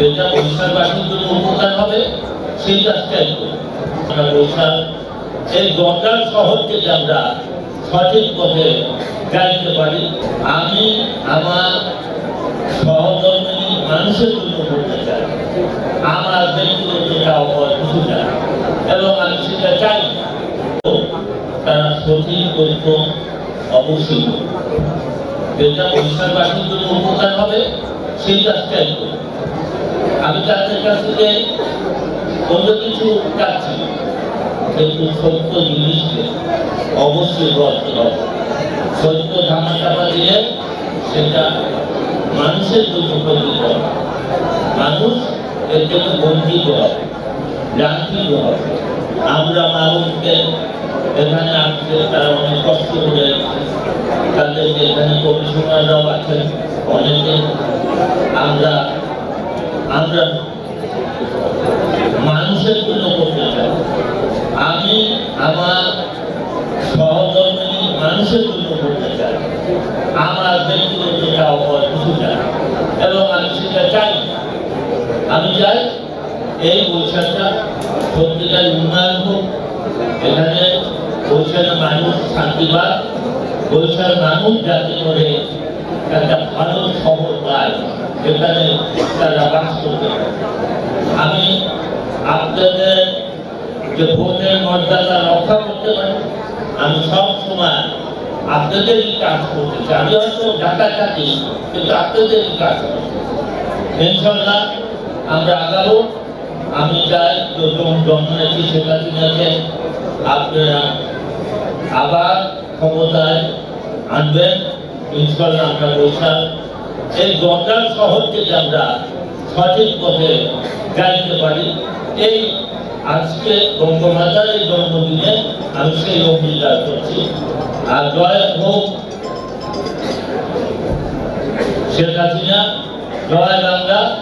যেটা বরিশালবাসীর জন্য উপকার হবে সেই কাজটাই করি। আমরা বরিশাল এই দরকার শহর থেকে আমরা সঠিক পথে যাইতে পারি। আমি আমার সহকর্মী মানুষের জন্য করতে চাই, আমার ব্যক্তিগত চাওয়া কিছু চাই এবং আমি সেটা চাই তারা সঠিক তথ্য অবশ্যই যেটা বরিশালবাসীর জন্য উপকার হবে সেই কাজটাই করি। আমি তাদের কাছ থেকে অন্য কিছু চাচ্ছি, কিন্তু সত্য জিনিসকে অবশ্যই বলতে হবে। সত্য ধামাচাপা দিয়ে সেটা মানুষের জন্য ক্ষতি হবে, মানুষ এর জন্য বঞ্চিত হবে, লাঞ্ছিত হবে। আমরা মানুষকে এখানে আসছে, তারা অনেক কষ্ট করে তাদেরকে এখানে কমিশনাররাও আছেন অনেকে। আমরা আমরা মানুষের জন্য করতে চাই। আমি আমার সহকর্মী মানুষের জন্য করতে চাই, আমার ব্যক্তিগত চাওয়া কিছু চাই এবং আমি সেটা চাই। আমি চাই এই বৈশাখটা সত্যিকার উন্নয়ন হোক, এখানে বৈশাখের মানুষ শান্তিবাদ, বৈশাখ মানুষ যাতে করে একটা ভালো খবর পায় যেখানে তারা বাস করতে পারে। আমি আপনাদের যে ভোটের মর্যাদা রক্ষা করতে পারি, আমি সব সময় আপনাদেরই কাজ করতে চাই। আমি হয়তো ঢাকা থাকি, কিন্তু আপনাদেরই কাজ করতে ইনশাল্লাহ আমরা আগাবো। আমি চাই জন্মনেত্রী শেখ হাসিনাকে আপনারা আবার ক্ষমতায় আনবেন ইনশাল্লাহ। আমরা বৈশাখ এই দরকার শহর থেকে আমরা সঠিক পথে যাইতে পারি। এই আজকে বঙ্গমাতার এই জন্মদিনে আমি সেই অঙ্গীকার করছি। আর জয় হোক শেখ হাসিনা, জয় বাংলা।